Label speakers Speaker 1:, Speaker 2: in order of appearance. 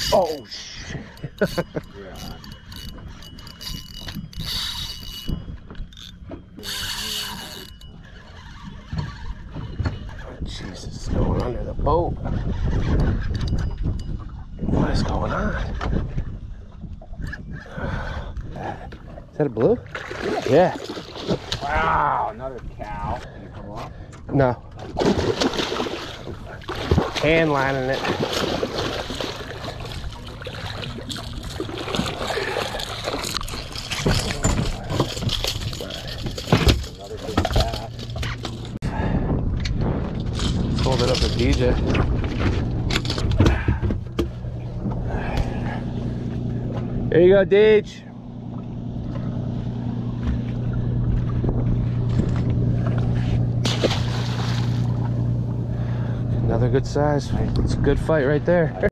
Speaker 1: Oh shit.
Speaker 2: Yeah.
Speaker 1: Jesus, it's going under the boat. What is going on? Is that a blue? Yeah.
Speaker 2: Wow, another cow. Can you come off?
Speaker 1: No. Hand lining it.
Speaker 2: Another big bass.
Speaker 1: Hold it up to DJ. There you go, Deej. Another good size. It's a good fight right there.